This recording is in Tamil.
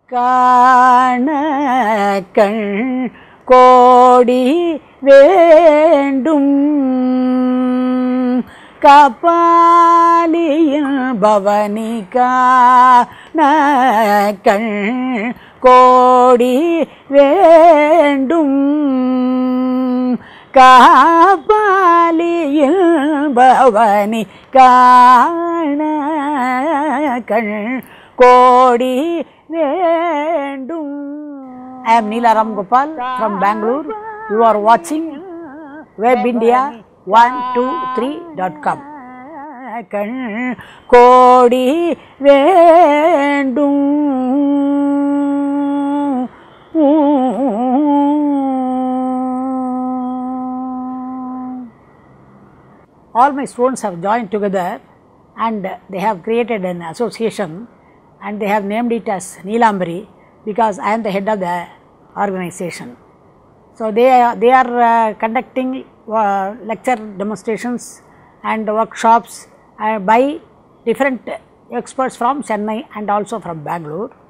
காண கண் கோடி வேண்டும் காப்பாலியின் பவனி காண கண் கோடி வேண்டும் காப்பாலியின் பவனி காண கண் கோடி வேண்டும். I am Neela Ramgopal from Bangalore. You are watching webindia123.com. கண் கோடி வேண்டும். All my students have joined together and they have created an association and they have named it as Neelambari because I am the head of the organization. So they are conducting lecture demonstrations and workshops by different experts from Chennai and also from Bangalore.